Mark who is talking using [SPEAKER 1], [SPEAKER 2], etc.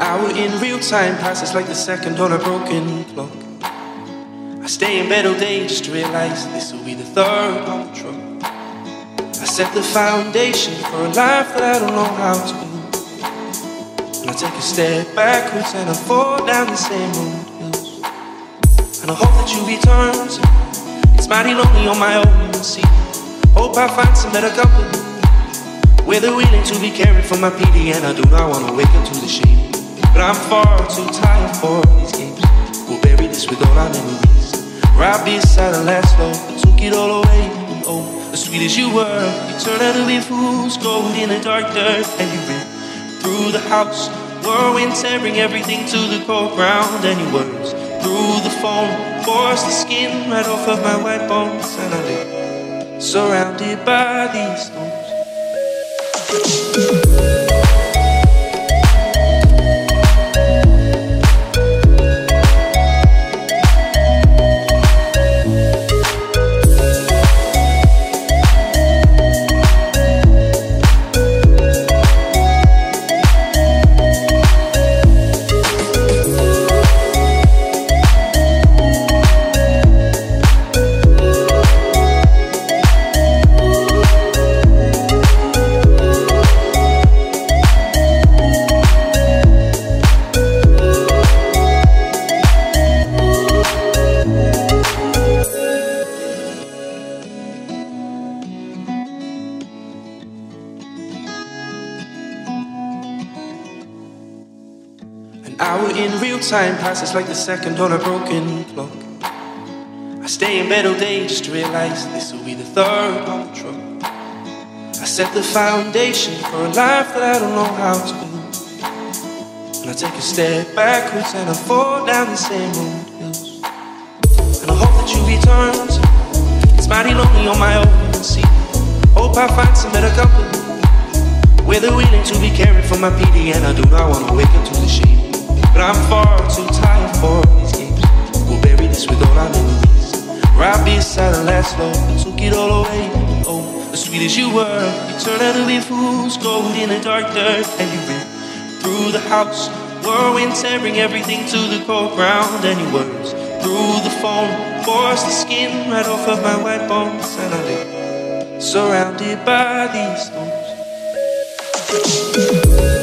[SPEAKER 1] hour in real time passes like the second on a broken clock. I stay in bed all day just to realize this will be the third on the truck. I set the foundation for a life that I don't know how to build. And I take a step backwards and I fall down the same old hills. And I hope that you return to me. It's mighty lonely on my own sea. Hope I find some better company, where they're willing to be caring for my PD. And I do not want to wake up to the shame, but I'm far too tired for these games. We'll bury this with all our memories. Right beside the last floor, took it all away. And oh, as sweet as you were, you turned out to be fool's gold in the dark dirt. And you ran through the house, whirlwind tearing everything to the cold ground. And your words through the phone forced the skin right off of my white bones. And I lay surrounded by these stones. An hour in real time passes like the second on a broken clock. I stay in bed all day just to realize this will be the third on the truck. I set the foundation for a life that I don't know how to build. And I take a step backwards and I fall down the same old hills. And I hope that you return to me. It's mighty lonely on my own sea. Hope I find some better company, where they're willing to be caring for my PD. And I do not want to wake up to the shame, but I'm far too tired for these games. We'll bury this with all our memories. Right beside the last floor, took it all away. Oh, as sweet as you were, you turned out to be fool's gold in the dark dirt. And you ran through the house, whirlwind tearing everything to the cold ground. And your words through the phone forced the skin right off of my white bones. And I lay surrounded by these stones.